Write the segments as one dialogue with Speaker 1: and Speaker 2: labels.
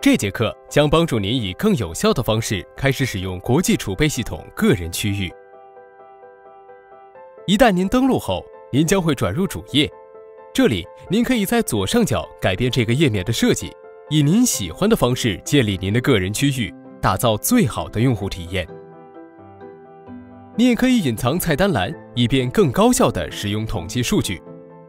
Speaker 1: 这节课将帮助您以更有效的方式开始使用国际储备系统个人区域。一旦您登录后，您将会转入主页，这里您可以在左上角改变这个页面的设计，以您喜欢的方式建立您的个人区域，打造最好的用户体验。你也可以隐藏菜单栏，以便更高效地使用统计数据。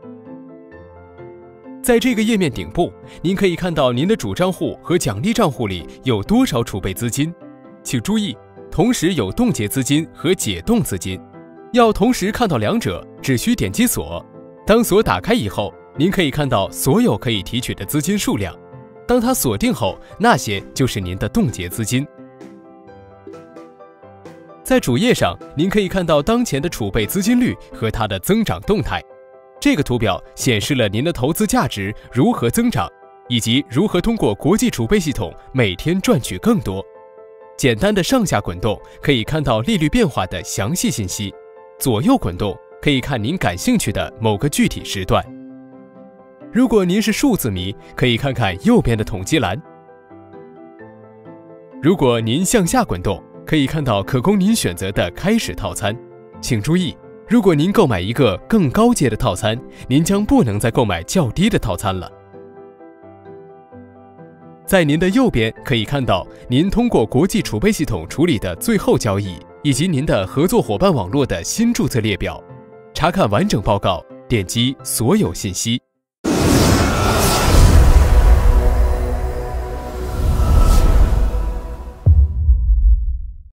Speaker 1: 在这个页面顶部，您可以看到您的主账户和奖励账户里有多少储备资金。请注意，同时有冻结资金和解冻资金。要同时看到两者，只需点击锁。当锁打开以后，您可以看到所有可以提取的资金数量。当它锁定后，那些就是您的冻结资金。在主页上，您可以看到当前的储备资金率和它的增长动态。这个图表显示了您的投资价值如何增长，以及如何通过国际储备系统每天赚取更多。简单的上下滚动可以看到利率变化的详细信息，左右滚动可以看您感兴趣的某个具体时段。如果您是数字迷，可以看看右边的统计栏。如果您向下滚动，可以看到可供您选择的开始套餐。请注意，如果您购买一个更高阶的套餐，您将不能再购买较低的套餐了。在您的右边可以看到您通过国际储备系统处理的最后交易，以及您的合作伙伴网络的新注册列表。查看完整报告，点击所有信息。